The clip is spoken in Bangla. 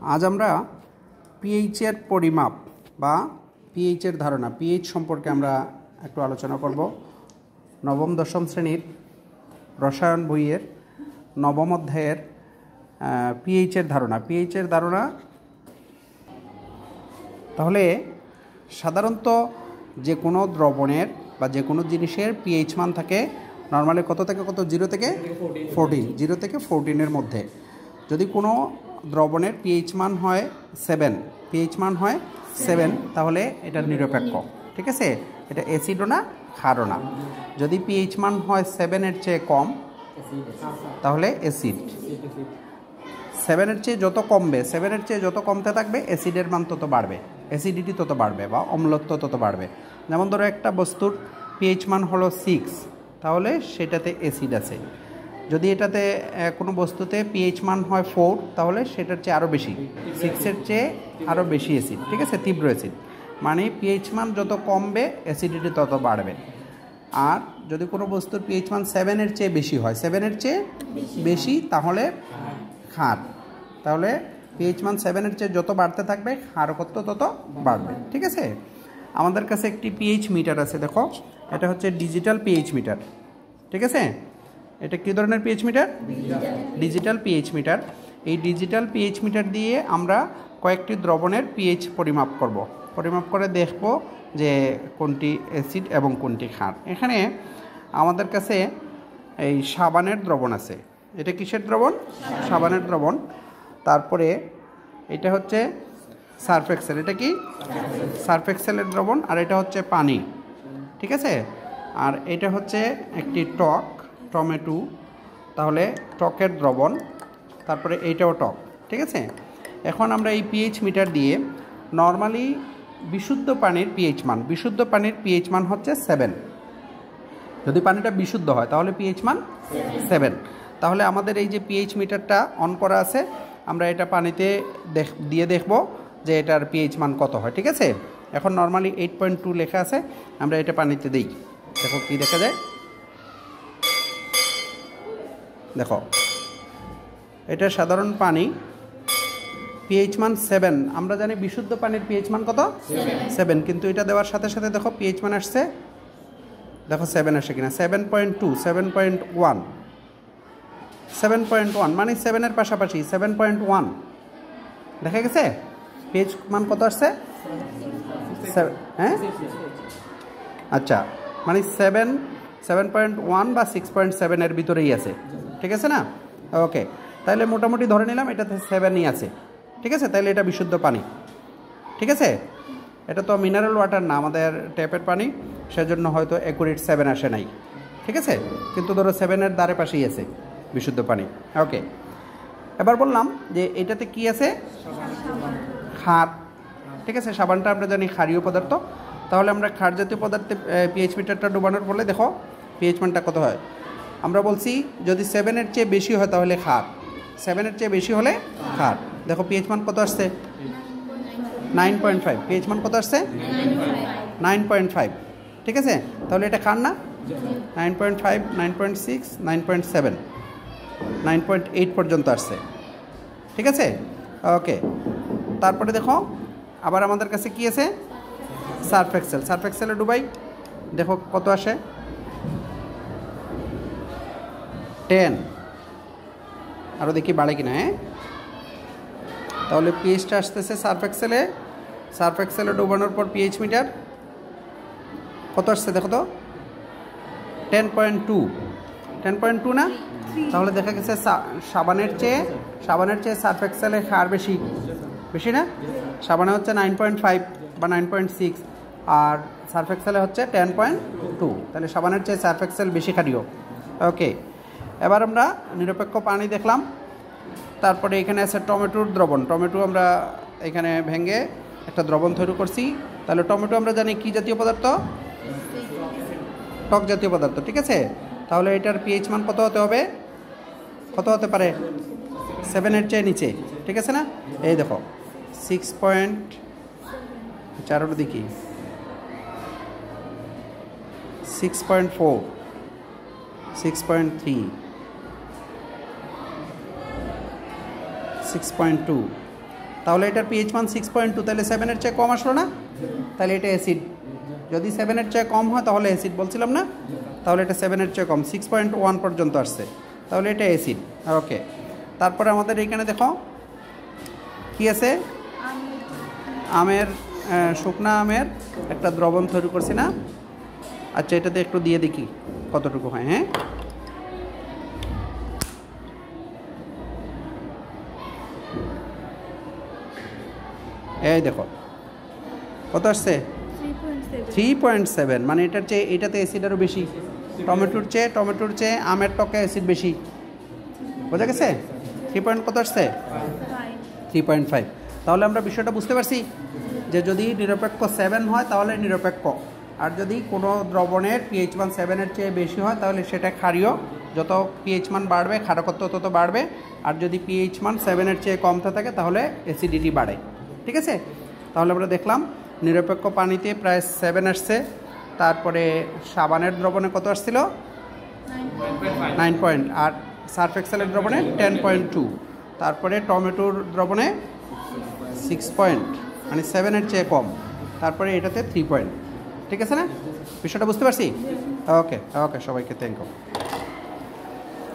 আজ আমরা পিএইচের পরিমাপ বা পিএইচের ধারণা পিএইচ সম্পর্কে আমরা একটু আলোচনা করব। নবম দশম শ্রেণীর রসায়ন বইয়ের নবম অধ্যায়ের পিএইচের ধারণা। তাহলে সাধারণত যে কোনো দ্রবণের বা যে কোনো জিনিসের পিএইচ মান থাকে নর্মালি কত থেকে কত, 0 থেকে 14, 0 থেকে 14-এর মধ্যে। যদি কোনো দ্রবণের পিএইচ মান হয় 7, তাহলে এটা নিরপেক্ষ, ঠিক আছে? এটা অ্যাসিডও না, ক্ষারও না। যদি পিএইচ মান হয় 7-এর চেয়ে কম তাহলে অ্যাসিড। 7-এর চেয়ে যত কমতে থাকবে অ্যাসিডের মান তত বাড়বে, অ্যাসিডিটি তত বাড়বে বা অম্লত্ব তত বাড়বে। যেমন ধরো একটা বস্তুর পিএইচ মান হলো 6, তাহলে সেটাতে অ্যাসিড আছে। যদি এটাতে কোনো বস্তুতে পিএইচ মান হয় 4, তাহলে সেটার চেয়ে আরও বেশি, 6-এর চেয়ে আরও বেশি অ্যাসিড, ঠিক আছে? তীব্র অ্যাসিড। মানে পিএইচ মান যত কমবে অ্যাসিডিটি তত বাড়বে। আর যদি কোনো বস্তুর পিএইচ মান 7-এর চেয়ে বেশি হয়, 7-এর চেয়ে বেশি, তাহলে ক্ষার। তাহলে পিএইচ মান 7-এর চেয়ে যত বাড়তে থাকবে ক্ষারকত্ব তত বাড়বে, ঠিক আছে? আমাদের কাছে একটি পিএইচ মিটার আছে, দেখো এটা হচ্ছে ডিজিটাল পিএইচ মিটার, ঠিক আছে? এটা কী ধরনের PH meter? Digital PH meter. এই ডিজিটাল পিএইচ মিটার দিয়ে আমরা কয়েকটি দ্রবণের পিএইচ পরিমাপ করে দেখব যে কোনটি অ্যাসিড এবং কোনটি ক্ষার। এখানে আমাদের কাছে এই সাবানের দ্রবণ আছে। এটা কিসের দ্রবণ? সাবানের দ্রবণ। তারপরে এটা হচ্ছে সার্ফ এক্সেল। এটা কি? সার্ফ এক্সেলের দ্রবণ। আর এটা হচ্ছে পানি, ঠিক আছে? আর এটা হচ্ছে একটি টমেটো, তাহলে টকের দ্রবণ। তারপরে এইটাও টক, ঠিক আছে? এখন আমরা এই পিএইচ মিটার দিয়ে নর্মালি বিশুদ্ধ পানির পিএইচ মান হচ্ছে 7। যদি পানিটা বিশুদ্ধ হয় তাহলে পিএইচ মান 7। তাহলে আমাদের এই যে পিএইচ মিটারটা অন করা আছে, আমরা এটা পানিতে দিয়ে দেখব যে এটার পিএইচ মান কত হয়, ঠিক আছে? এখন নর্মালি 8.2 লেখা আছে, আমরা এটা পানিতে দিই, দেখো কি দেখা যায়। দেখো এটা সাধারণ পানি, পিএইচ মান 7। আমরা জানি বিশুদ্ধ পানির পিএইচ মান কত? 7। কিন্তু এটা দেওয়ার সাথে সাথে দেখো পিএইচ মান আসছে, দেখো 7 আসে কিনা। 7.2, 7.1, মানে 7-এর পাশাপাশি 7.1 দেখা গেছে। পিএইচ মান কত আসছে? হ্যাঁ, আচ্ছা, মানে 7.1 বা 6.7-এর ভিতরেই আছে, ঠিক আছে না? ওকে, তাহলে মোটামুটি ধরে নিলাম এটাতে 7ই আছে, ঠিক আছে? তাহলে এটা বিশুদ্ধ পানি, ঠিক আছে? এটা তো মিনারেল ওয়াটার না, আমাদের ট্যাপের পানি, সেজন্য হয়তো অ্যাকুরেট 7 আসে নাই, ঠিক আছে? কিন্তু ধরো 7-এর দ্বারে পাশেই আছে বিশুদ্ধ পানি। ওকে, এবার বললাম যে এটাতে কি আছে? ক্ষার, ঠিক আছে? সাবানটা আমরা জানি ক্ষারীয় পদার্থ। তাহলে আমরা ক্ষার জাতীয় পদার্থে পিএইচ মিটারটা ডুবানোর ফলে দেখো পিএইচ মানটা কত হয়। আমরা বলছি যদি 7-এর চেয়ে বেশি হয় তাহলে ক্ষার, 7-এর চেয়ে বেশি হলে ক্ষার। দেখো পিএইচ মান কত আসছে? 9.5। পিএইচ মান কত আসছে? 9.5, ঠিক আছে? তাহলে এটা ক্ষার না? 9.5, 9.6, 9.7, 9.8 পর্যন্ত আসছে, ঠিক আছে? ওকে, তারপরে দেখো আবার আমাদের কাছে কি আছে? সার্ফ এক্সেলে ডুবাই, দেখো কত আসে? 10। আরও দেখি বাড়ে কিনা। হ্যাঁ, তাহলে পিএইচটা আসতেছে সার্ফ এক্সেলে ডুবানোর পর পিএইচ মিটার কত আসছে দেখো তো? 10.2 না? তাহলে দেখা গেছে সাবানের চেয়ে সার্ফ এক্সেলে ক্ষার বেশি না? সাবানে হচ্ছে 9.5 বা 9.6, আর সার্ফ এক্সেলে হচ্ছে 10.2। তাহলে সাবানের চেয়ে সার্ফ এক্সেল বেশি ক্ষারীয়। ওকে, এবার আমরা নিরপেক্ষ পানি দেখলাম। তারপরে এখানে আছে টমেটোর দ্রবণ। টমেটো আমরা এখানে ভেঙে একটা দ্রবণ তৈরি করছি। তাহলে টমেটো আমরা জানি কি জাতীয় পদার্থ? টক জাতীয় পদার্থ, ঠিক আছে? তাহলে এটার পিএইচ মান কত হতে পারে? 7-এর চেয়ে নিচে, ঠিক আছে না? এই দেখো 6.4 দেখি, 6.4, 6.3, 6.2, তাহলে এটার পিএইচ মান 6.2, তাহলে 7-এর চেয়ে কম আসলো না? তাহলে এটা অ্যাসিড। যদি 7-এর চেয়ে কম হয় তাহলে অ্যাসিড বলছিলাম না? তাহলে এটা 7-এর চেয়ে কম, 6.1 পর্যন্ত আসছে, তাহলে এটা অ্যাসিড। ওকে, তারপরে আমাদের এইখানে দেখো কি আছে, আমের শুকনা আমের একটা দ্রবণ তৈরি করছি না? আচ্ছা, এটাতে একটু দিয়ে দেখি কতটুকু হয়। হ্যাঁ, এই দেখো কত আসছে, 3.7, মানে এটার চেয়ে এটাতে অ্যাসিড আরও বেশি। টমেটোর চেয়ে আমের টকে অ্যাসিড বেশি, বোঝা গেছে? 3 কত আসছে, 3.5। তাহলে আমরা বিষয়টা বুঝতে পারছি যে যদি নিরপেক্ষ 7 হয় তাহলে নিরপেক্ষ, আর যদি কোনো দ্রবণের পিএইচ মান 7-এর চেয়ে বেশি হয় তাহলে সেটা ক্ষারীয়। যত পিএইচ মান বাড়বে ক্ষারকত্ব তত বাড়বে, আর যদি পিএইচ মান 7-এর চেয়ে কমতে থাকে তাহলে অ্যাসিডিটি বাড়ে। ঠিক আছে, তাহলে আমরা দেখলাম নিরপেক্ষ পানিতে প্রায় 7 আসছে, তারপরে সাবানের দ্রবণে কত আসছিল, 9 আর সার্ফ এক্সেলের দ্রবণে 10.2, তারপরে টমেটোর দ্রবণে 6 মানে 7-এর চেয়ে কম, তারপরে এটাতে 3 ঠিক আছে না? বিষয়টা বুঝতে পারছি? ওকে, সবাইকে থ্যাংক ইউ।